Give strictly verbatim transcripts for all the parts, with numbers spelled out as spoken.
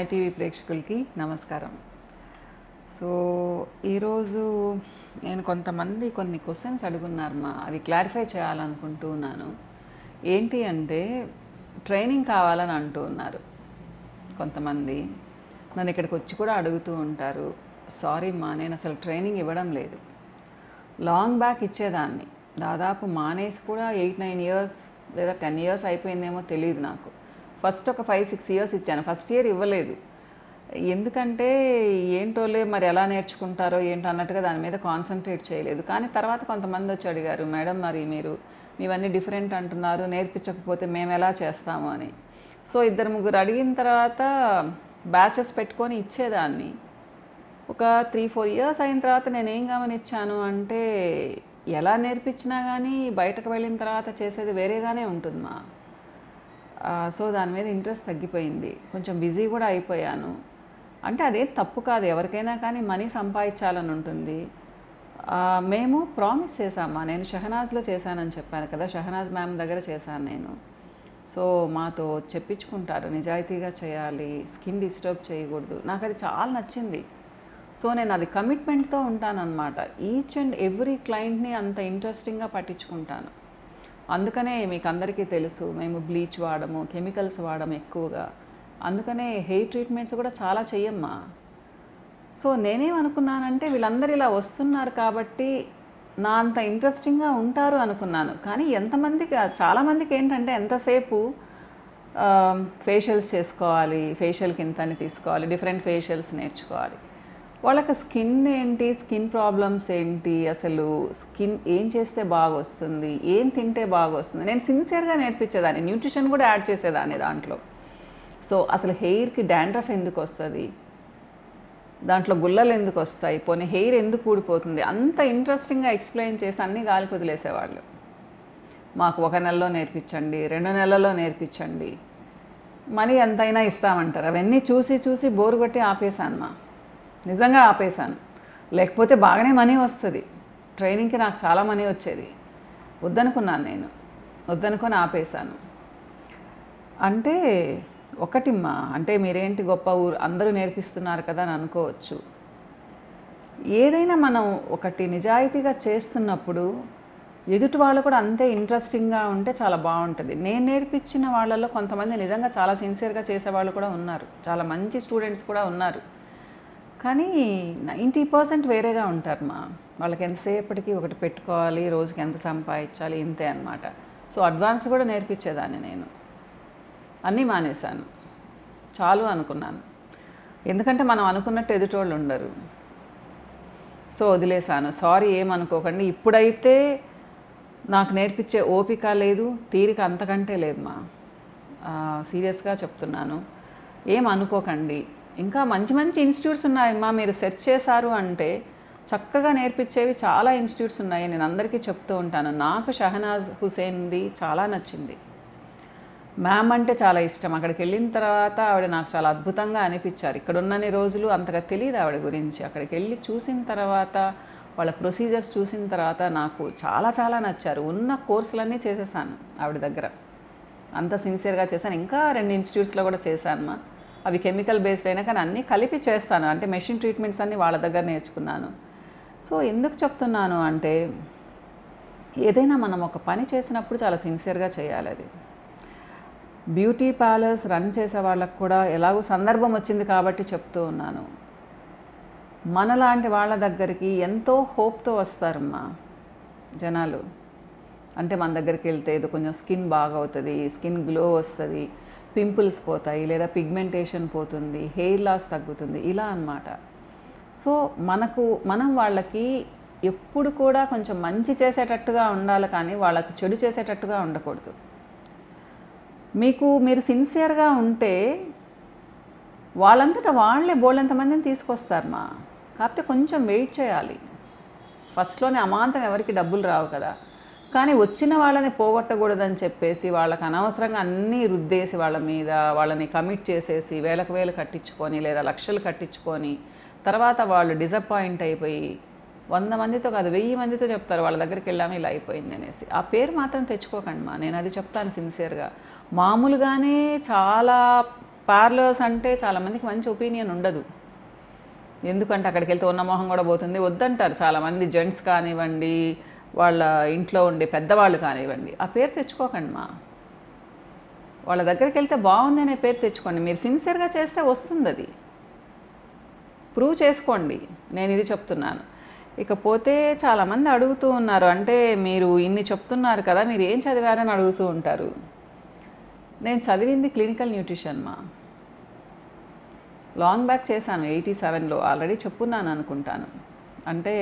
ITV ప్రేక్షకులకి నమస్కారం. So ఈరోజు నేను కొంతమంది కొన్ని క్వశ్చన్స్ అడుగున్నారు మా అవి క్లారిఫై చేయాలనుకుంటూ ఉన్నాను. ఏంటి అంటే ట్రైనింగ్ కావాలని అంటూ ఉన్నారు కొంతమంది. నన్ను ఇక్కడికి వచ్చి కూడా అడుగుతూ ఉంటారు, సారీ మా నేను అసలు ట్రైనింగ్ ఇవ్వడం లేదు. లాంగ్ బ్యాక్ ఇచ్చేదాన్ని, దాదాపు మానేసి కూడా ఎయిట్ నైన్ ఇయర్స్ లేదా టెన్ ఇయర్స్ అయిపోయిందేమో తెలియదు నాకు. ఫస్ట్ ఒక ఫైవ్ సిక్స్ ఇయర్స్ ఇచ్చాను, ఫస్ట్ ఇయర్ ఇవ్వలేదు. ఎందుకంటే ఏంటోలే మరి ఎలా నేర్చుకుంటారో ఏంటో అన్నట్టుగా దాని మీద కాన్సన్ట్రేట్ చేయలేదు. కానీ తర్వాత కొంతమంది వచ్చి అడిగారు, మేడం మరి మీరు మీవన్నీ డిఫరెంట్ అంటున్నారు, నేర్పించకపోతే మేము ఎలా చేస్తాము అని. సో ఇద్దరు ముగ్గురు అడిగిన తర్వాత బ్యాచెస్ పెట్టుకొని ఇచ్చేదాన్ని. ఒక త్రీ ఫోర్ ఇయర్స్ అయిన తర్వాత నేను ఏం గమనించాను అంటే ఎలా నేర్పించినా కానీ బయటకు వెళ్ళిన తర్వాత చేసేది వేరేగానే ఉంటుందమ్మా. సో దాని మీద ఇంట్రెస్ట్ తగ్గిపోయింది, కొంచెం బిజీ కూడా అయిపోయాను. అంటే అదే తప్పు కాదు, ఎవరికైనా కానీ మనీ సంపాదించాలని ఉంటుంది. మేము ప్రామిస్ చేశామా, నేను షహనాజ్లో చేశానని చెప్పాను కదా, షహనాజ్ మ్యామ్ దగ్గర చేశాను నేను. సో మాతో చెప్పించుకుంటారు నిజాయితీగా చేయాలి, స్కిన్ డిస్టర్బ్ చేయకూడదు. నాకు అది చాలా నచ్చింది. సో నేను అది కమిట్మెంట్తో ఉంటానన్నమాట. ఈచ్ అండ్ ఎవ్రీ క్లయింట్ని అంత ఇంట్రెస్టింగ్గా పట్టించుకుంటాను. అందుకనే మీకు అందరికీ తెలుసు మేము బ్లీచ్ వాడము, కెమికల్స్ వాడము ఎక్కువగా. అందుకనే హెయిర్ ట్రీట్మెంట్స్ కూడా చాలా చెయ్యమ్మా. సో నేనేమనుకున్నానంటే వీళ్ళందరూ ఇలా వస్తున్నారు కాబట్టి నా అంత ఇంట్రెస్టింగ్గా ఉంటారు అనుకున్నాను. కానీ ఎంతమందికి, చాలామందికి ఏంటంటే ఎంతసేపు ఫేషియల్స్ చేసుకోవాలి, ఫేషియల్కి ఇంతని తీసుకోవాలి, డిఫరెంట్ ఫేషియల్స్ నేర్చుకోవాలి. వాళ్ళకి స్కిన్ ఏంటి, స్కిన్ ప్రాబ్లమ్స్ ఏంటి, అసలు స్కిన్ ఏం చేస్తే బాగా వస్తుంది, ఏం తింటే బాగా వస్తుంది. నేను సిన్సియర్గా నేర్పించేదాన్ని, న్యూట్రిషన్ కూడా యాడ్ చేసేదాన్ని దాంట్లో. సో అసలు హెయిర్కి డాండ్రఫ్ ఎందుకు వస్తుంది, దాంట్లో గుల్లలు ఎందుకు వస్తాయి, పోనీ హెయిర్ ఎందుకు ఊడిపోతుంది, అంత ఇంట్రెస్టింగ్గా ఎక్స్ప్లెయిన్ చేసి అన్నీ గాలికి వదిలేసేవాళ్ళు. మాకు ఒక నెలలో నేర్పించండి, రెండు నెలల్లో నేర్పించండి, మనీ ఎంతైనా ఇస్తామంటారు. అవన్నీ చూసి చూసి బోరు కొట్టి ఆపేశాను మా, నిజంగా ఆపేశాను. లేకపోతే బాగానే మనీ వస్తుంది, ట్రైనింగ్కి నాకు చాలా మనీ వచ్చేది. వద్దనుకున్నాను నేను, వద్దనుకొని ఆపేశాను. అంటే ఒకటిమ్మా, అంటే మీరేంటి గొప్ప ఊరు అందరూ నేర్పిస్తున్నారు కదా అని అనుకోవచ్చు. ఏదైనా మనం ఒకటి నిజాయితీగా చేస్తున్నప్పుడు ఎదుటి వాళ్ళు కూడా అంతే ఇంట్రెస్టింగ్గా ఉంటే చాలా బాగుంటుంది. నేను నేర్పించిన వాళ్ళలో కొంతమంది నిజంగా చాలా సిన్సియర్గా చేసేవాళ్ళు కూడా ఉన్నారు, చాలా మంచి స్టూడెంట్స్ కూడా ఉన్నారు. కానీ నైంటీ పర్సెంట్ వేరేగా ఉంటారు మా. వాళ్ళకి ఎంతసేపటికి ఒకటి పెట్టుకోవాలి, రోజుకి ఎంత సంపాదించాలి, ఇంతే అనమాట. సో అడ్వాన్స్ కూడా నేర్పించేదాన్ని నేను. అన్నీ మానేశాను, చాలు అనుకున్నాను. ఎందుకంటే మనం అనుకున్నట్టు ఎదుటోళ్ళు ఉండరు. సో వదిలేశాను. సారీ ఏమనుకోకండి. ఇప్పుడైతే నాకు నేర్పించే ఓపిక లేదు, తీరిక అంతకంటే లేదు మా. సీరియస్గా చెప్తున్నాను, ఏమనుకోకండి. ఇంకా మంచి మంచి ఇన్స్టిట్యూట్స్ ఉన్నాయమ్మా. మీరు సెర్చ్ చేశారు అంటే చక్కగా నేర్పించేవి చాలా ఇన్స్టిట్యూట్స్ ఉన్నాయి. నేను అందరికీ చెప్తూ ఉంటాను. నాకు షహనాజ్ హుసేన్ది చాలా నచ్చింది. మ్యామ్ అంటే చాలా ఇష్టం. అక్కడికి వెళ్ళిన తర్వాత ఆవిడ నాకు చాలా అద్భుతంగా అనిపించారు. ఇక్కడ ఉన్నన్ని రోజులు అంతగా తెలియదు ఆవిడ గురించి. అక్కడికి వెళ్ళి చూసిన తర్వాత, వాళ్ళ ప్రొసీజర్స్ చూసిన తర్వాత నాకు చాలా చాలా నచ్చారు. ఉన్న కోర్సులన్నీ చేసేసాను ఆవిడ దగ్గర, అంత సిన్సియర్గా చేశాను. ఇంకా రెండు ఇన్స్టిట్యూట్స్లో కూడా చేశాను మా. అవి కెమికల్ బేస్డ్ అయినా కానీ అన్నీ కలిపి చేస్తాను. అంటే మెషిన్ ట్రీట్మెంట్స్ అన్నీ వాళ్ళ దగ్గర నేర్చుకున్నాను. సో ఎందుకు చెప్తున్నాను అంటే ఏదైనా మనం ఒక పని చేసినప్పుడు చాలా సిన్సియర్గా చేయాలి. అది బ్యూటీ పార్లర్స్ రన్ చేసే వాళ్ళకు కూడా ఎలాగో సందర్భం వచ్చింది కాబట్టి చెప్తూ ఉన్నాను. మనలాంటి వాళ్ళ దగ్గరికి ఎంతో హోప్తో వస్తారమ్మా జనాలు. అంటే మన దగ్గరికి వెళ్తే ఏదో కొంచెం స్కిన్ బాగా అవుతుంది, స్కిన్ గ్లో వస్తుంది, పింపుల్స్ పోతాయి, లేదా పిగ్మెంటేషన్ పోతుంది, హెయిర్ లాస్ తగ్గుతుంది, ఇలా అన్నమాట. సో మనకు మనం వాళ్ళకి ఎప్పుడు కూడా కొంచెం మంచి చేసేటట్టుగా ఉండాలి, కానీ వాళ్ళకి చెడు చేసేటట్టుగా ఉండకూడదు. మీకు మీరు సిన్సియర్గా ఉంటే వాళ్ళంతటా వాళ్ళే బోళ్ళెంతమందిని తీసుకొస్తారు మా. కాకపోతే కొంచెం వెయిట్ చేయాలి. ఫస్ట్లోనే అమాంతం ఎవరికి డబ్బులు రావు కదా. కానీ వచ్చిన వాళ్ళని పోగొట్టకూడదని చెప్పేసి వాళ్ళకి అనవసరంగా అన్నీ రుద్దేసి వాళ్ళ మీద వాళ్ళని కమిట్ చేసేసి వేలకు వేలు కట్టించుకొని లేదా లక్షలు కట్టించుకొని తర్వాత వాళ్ళు డిసప్పాయింట్ అయిపోయి వంద మందితో కాదు వెయ్యి మందితో చెప్తారు వాళ్ళ దగ్గరికి వెళ్ళాము ఇలా అయిపోయింది అనేసి. ఆ పేరు మాత్రం తెచ్చుకోకండి మా, నేను అది చెప్తాను సిన్సియర్గా. మామూలుగానే చాలా పార్లర్స్ అంటే చాలామందికి మంచి ఒపీనియన్ ఉండదు. ఎందుకంటే అక్కడికి వెళ్తే ఉన్న మొహం కూడా పోతుంది వద్దంటారు చాలామంది, జెంట్స్ కానివ్వండి, వాళ్ళ ఇంట్లో ఉండే పెద్దవాళ్ళు కానివ్వండి. ఆ పేరు తెచ్చుకోకండి మా. వాళ్ళ దగ్గరికి వెళ్తే బాగుంది అనే పేరు తెచ్చుకోండి. మీరు సిన్సియర్గా చేస్తే వస్తుంది, అది ప్రూవ్ చేసుకోండి. నేను ఇది చెప్తున్నాను. ఇకపోతే చాలామంది అడుగుతూ ఉన్నారు, అంటే మీరు ఇన్ని చెప్తున్నారు కదా, మీరు ఏం చదివారని అడుగుతూ ఉంటారు. నేను చదివింది క్లినికల్ న్యూట్రిషన్ మా. లాంగ్ బ్యాక్ చేశాను ఎయిటీ సెవెన్లో, ఆల్రెడీ చెప్పున్నాను అనుకుంటాను. అంటే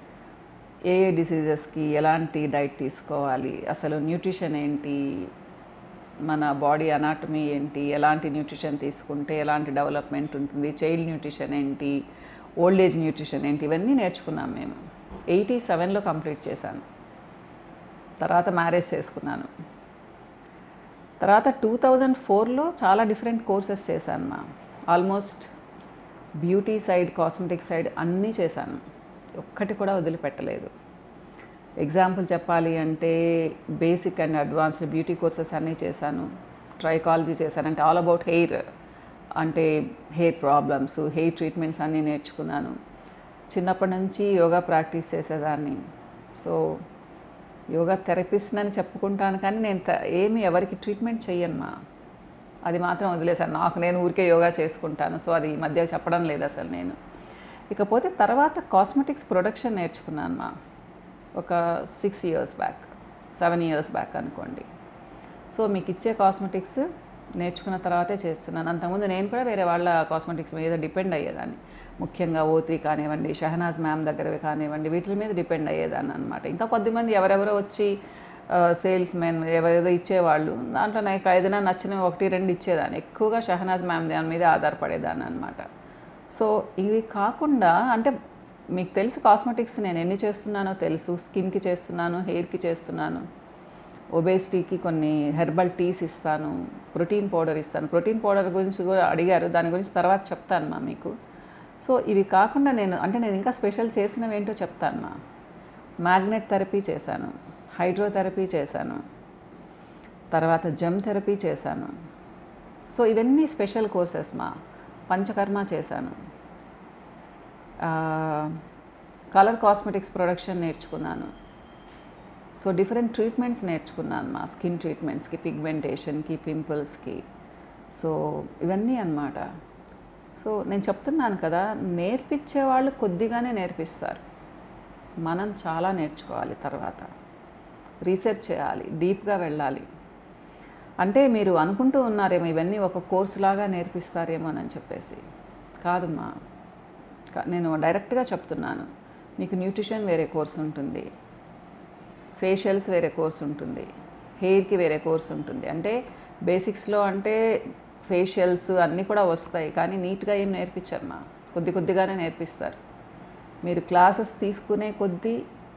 ఏ ఏ డిసీజెస్కి ఎలాంటి డైట్ తీసుకోవాలి, అసలు న్యూట్రిషన్ ఏంటి, మన బాడీ అనాటమీ ఏంటి, ఎలాంటి న్యూట్రిషన్ తీసుకుంటే ఎలాంటి డెవలప్మెంట్ ఉంటుంది, చైల్డ్ న్యూట్రిషన్ ఏంటి, ఓల్డ్ ఏజ్ న్యూట్రిషన్ ఏంటి, ఇవన్నీ నేర్చుకున్నాం మేము. ఎయిటీ సెవెన్లో కంప్లీట్ చేశాను. తర్వాత మ్యారేజ్ చేసుకున్నాను. తర్వాత టూ థౌజండ్ ఫోర్లో చాలా డిఫరెంట్ కోర్సెస్ చేశాను మా. Almost beauty side, cosmetic side అన్నీ చేశాను, ఒక్కటి కూడా వదిలిపెట్టలేదు. ఎగ్జాంపుల్ చెప్పాలి అంటే basic and advanced beauty courses అన్నీ చేశాను. ట్రైకాలజీ చేశాను, అంటే ఆల్ అబౌట్ హెయిర్, అంటే హెయిర్ ప్రాబ్లమ్స్, హెయిర్ ట్రీట్మెంట్స్ అన్నీ నేర్చుకున్నాను. చిన్నప్పటి నుంచి యోగా ప్రాక్టీస్ చేసేదాన్ని. సో యోగా థెరపిస్ట్ అని చెప్పుకుంటాను, కానీ నేను ఏమి ఎవరికి ట్రీట్మెంట్ చెయ్యను మా. అది మాత్రం వదిలేశాను, నాకు నేను ఊరికే యోగా చేసుకుంటాను. సో అది ఈ మధ్య చెప్పడం లేదు అసలు నేను. ఇకపోతే తర్వాత కాస్మెటిక్స్ ప్రొడక్షన్ నేర్చుకున్నాను మా, ఒక six years back, seven years back అనుకోండి. సో మీకు ఇచ్చే కాస్మెటిక్స్ నేర్చుకున్న తర్వాతే చేస్తున్నాను. అంతకుముందు నేను కూడా వేరే వాళ్ళ కాస్మెటిక్స్ మీద డిపెండ్ అయ్యేదాన్ని, ముఖ్యంగా ఓ త్రీ కానివ్వండి, షహనాజ్ మ్యామ్ దగ్గరవి కానివ్వండి, వీటి మీద డిపెండ్ అయ్యేదాన్ని అనమాట. ఇంకా కొద్దిమంది ఎవరెవరో వచ్చి సేల్స్ మెన్ ఎవరేదో ఇచ్చేవాళ్ళు, దాంట్లో నాకు ఏదైనా నచ్చినవి ఒకటి రెండు ఇచ్చేదాన్ని. ఎక్కువగా షహనాజ్ మ్యామ్ దాని మీద ఆధారపడేదాన్ని అనమాట. సో ఇవి కాకుండా, అంటే మీకు తెలుసు కాస్మెటిక్స్ నేను ఎన్ని చేస్తున్నానో తెలుసు. స్కిన్కి చేస్తున్నాను, హెయిర్కి చేస్తున్నాను, ఒబేసిటీకి కొన్ని హెర్బల్ టీస్ ఇస్తాను, ప్రోటీన్ పౌడర్ ఇస్తాను. ప్రోటీన్ పౌడర్ గురించి కూడా అడిగారు, దాని గురించి తర్వాత చెప్తాను మా మీకు. సో ఇవి కాకుండా నేను, అంటే నేను ఇంకా స్పెషల్ చేసినవి ఏంటో చెప్తాను మా. మ్యాగ్నెట్ థెరపీ చేశాను, హైడ్రోథెరపీ చేశాను, తర్వాత జెమ్ థెరపీ చేశాను. సో ఇవన్నీ స్పెషల్ కోర్సెస్ మా. పంచకర్మ చేశాను, కలర్ కాస్మెటిక్స్ ప్రొడక్షన్ నేర్చుకున్నాను. సో డిఫరెంట్ ట్రీట్మెంట్స్ నేర్చుకున్నాను మా, స్కిన్ ట్రీట్మెంట్స్కి, పిగ్మెంటేషన్కి, పింపుల్స్కి. సో ఇవన్నీ అన్నమాట. సో నేను చెప్తున్నాను కదా, నేర్పించే వాళ్ళు కొద్దిగానే నేర్పిస్తారు, మనం చాలా నేర్చుకోవాలి. తర్వాత రీసెర్చ్ చేయాలి, డీప్గా వెళ్ళాలి. అంటే మీరు అనుకుంటూ ఉన్నారేమో ఇవన్నీ ఒక కోర్స్ లాగా నేర్పిస్తారేమో అని చెప్పేసి. కాదమ్మా, నేను డైరెక్ట్గా చెప్తున్నాను. మీకు న్యూట్రిషన్ వేరే కోర్స్ ఉంటుంది, ఫేషియల్స్ వేరే కోర్స్ ఉంటుంది, హెయిర్కి వేరే కోర్స్ ఉంటుంది. అంటే బేసిక్స్లో అంటే ఫేషియల్స్ అన్నీ కూడా వస్తాయి, కానీ నీట్గా ఏం నేర్పించరు మా, కొద్ది కొద్దిగానే నేర్పిస్తారు. మీరు క్లాసెస్ తీసుకునే కొద్దీ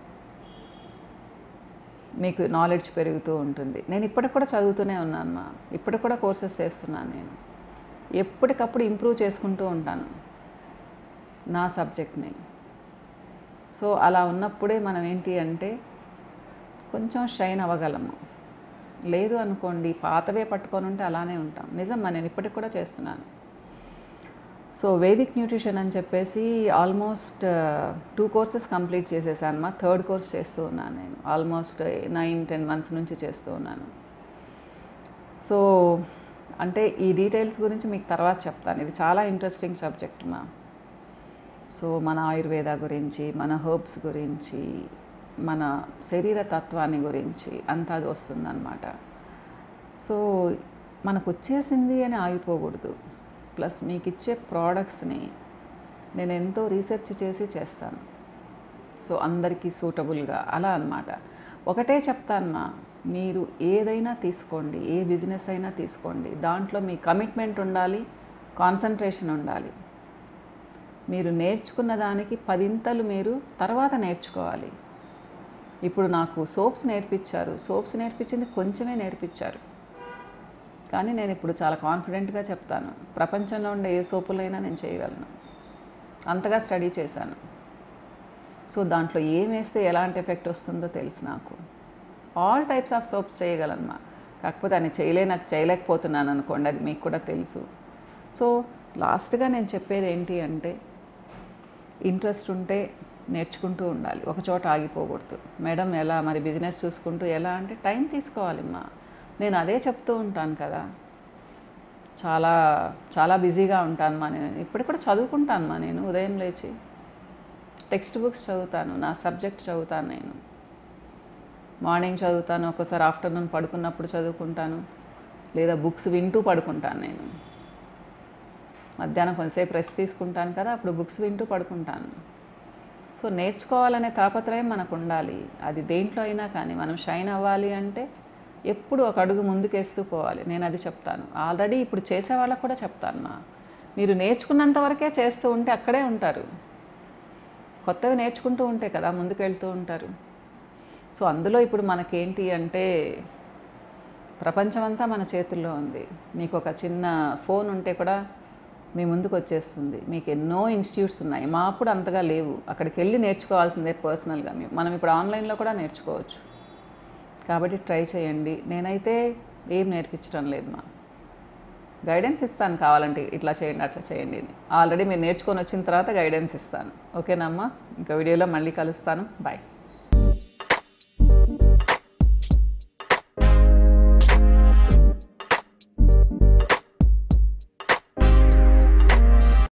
మీకు నాలెడ్జ్ పెరుగుతూ ఉంటుంది. నేను ఇప్పటికి కూడా చదువుతూనే ఉన్నాను మా, ఇప్పటికి కూడా కోర్సెస్ చేస్తున్నాను. నేను ఎప్పటికప్పుడు ఇంప్రూవ్ చేసుకుంటూ ఉంటాను నా సబ్జెక్ట్ని. సో అలా ఉన్నప్పుడే మనం ఏంటి అంటే కొంచెం షైన్ అవ్వగలము. లేదు అనుకోండి, పాతవే పట్టుకొని ఉంటే అలానే ఉంటాం. నిజమ్మా, నేను ఇప్పటికి కూడా చేస్తున్నాను. సో వేదిక్ న్యూట్రిషన్ అని చెప్పేసి ఆల్మోస్ట్ టూ కోర్సెస్ కంప్లీట్ చేసేసాను మా. థర్డ్ కోర్స్ చేస్తూ ఉన్నాను నేను, ఆల్మోస్ట్ నైన్ టెన్ మంత్స్ నుంచి చేస్తూ ఉన్నాను. సో అంటే ఈ డీటెయిల్స్ గురించి మీకు తర్వాత చెప్తాను, ఇది చాలా ఇంట్రెస్టింగ్ సబ్జెక్ట్ మా. సో మన ఆయుర్వేద గురించి, మన హెర్బ్స్ గురించి, మన శరీర తత్వాన్ని గురించి అంతా అది వస్తుందన్నమాట. సో మనకు వచ్చేసింది అని ఆగిపోకూడదు. ప్లస్ మీకు ఇచ్చే ప్రోడక్ట్స్ని నేను ఎంతో రీసెర్చ్ చేసి చేస్తాను. సో అందరికీ సూటబుల్గా అలా అన్నమాట. ఒకటే చెప్తాను, మీరు ఏదైనా తీసుకోండి, ఏ బిజినెస్ అయినా తీసుకోండి, దాంట్లో మీ కమిట్మెంట్ ఉండాలి, కాన్సన్ట్రేషన్ ఉండాలి. మీరు నేర్చుకున్న దానికి పదింతలు మీరు తర్వాత నేర్చుకోవాలి. ఇప్పుడు నాకు సోప్స్ నేర్పించారు, సోప్స్ నేర్పించింది కొంచెమే నేర్పించారు, కానీ నేను ఇప్పుడు చాలా కాన్ఫిడెంట్గా చెప్తాను, ప్రపంచంలో ఉండే ఏ సోపులైనా నేను చేయగలను, అంతగా స్టడీ చేశాను. సో దాంట్లో ఏం వేస్తే ఎలాంటి ఎఫెక్ట్ వస్తుందో తెలుసు నాకు. ఆల్ టైప్స్ ఆఫ్ సోప్స్ చేయగలనమా, కాకపోతే అని చేయలే నాకు చేయలేకపోతున్నాను అనుకోండి, అది మీకు కూడా తెలుసు. సో లాస్ట్గా నేను చెప్పేది ఏంటి అంటే ఇంట్రెస్ట్ ఉంటే నేర్చుకుంటూ ఉండాలి, ఒక చోట ఆగిపోకూడదు. మేడం ఎలా మరి బిజినెస్ చూసుకుంటూ ఎలా అంటే టైం తీసుకోవాలమ్మా. నేను అదే చెప్తూ ఉంటాను కదా, చాలా చాలా బిజీగా ఉంటాను మా. నేను ఇప్పుడు కూడా చదువుకుంటాను మా. నేను ఉదయం లేచి టెక్స్ట్ బుక్స్ చదువుతాను, నా సబ్జెక్ట్ చదువుతాను. నేను మార్నింగ్ చదువుతాను, ఒక్కోసారి ఆఫ్టర్నూన్ పడుకున్నప్పుడు చదువుకుంటాను, లేదా బుక్స్ వింటూ పడుకుంటాను. నేను మధ్యాహ్నం కొంతసేపు రెస్ట్ తీసుకుంటాను కదా, అప్పుడు బుక్స్ వింటూ పడుకుంటాను. సో నేర్చుకోవాలనే తాపత్రయం మనకు ఉండాలి. అది దేంట్లో అయినా కానీ మనం షైన్ అవ్వాలి అంటే ఎప్పుడు ఒక అడుగు ముందుకేస్తూ పోవాలి. నేను అది చెప్తాను. ఆల్రెడీ ఇప్పుడు చేసే వాళ్ళకు కూడా చెప్తాను మా, మీరు నేర్చుకున్నంత వరకే చేస్తూ ఉంటే అక్కడే ఉంటారు. కొత్తవి నేర్చుకుంటూ ఉంటే కదా ముందుకు వెళ్తూ ఉంటారు. సో అందులో ఇప్పుడు మనకేంటి అంటే ప్రపంచమంతా మన చేతుల్లో ఉంది. మీకు ఒక చిన్న ఫోన్ ఉంటే కూడా మీ ముందుకు వచ్చేస్తుంది. మీకు ఎన్నో ఇన్స్టిట్యూట్స్ ఉన్నాయి, మా అప్పుడు అంతగా లేవు. అక్కడికి వెళ్ళి నేర్చుకోవాల్సిందే పర్సనల్గా. మనం ఇప్పుడు ఆన్లైన్లో కూడా నేర్చుకోవచ్చు. కాబట్టి ట్రై చేయండి. నేనైతే ఏం నేర్పించడం లేదు మా, గైడెన్స్ ఇస్తాను కావాలంటే, ఇట్లా చేయండి అట్లా చేయండి అని. ఆల్రెడీ మీరు నేర్చుకొని వచ్చిన తర్వాత గైడెన్స్ ఇస్తాను. ఓకేనమ్మా? ఇంకా వీడియోలో మళ్ళీ కలుస్తాను. బాయ్.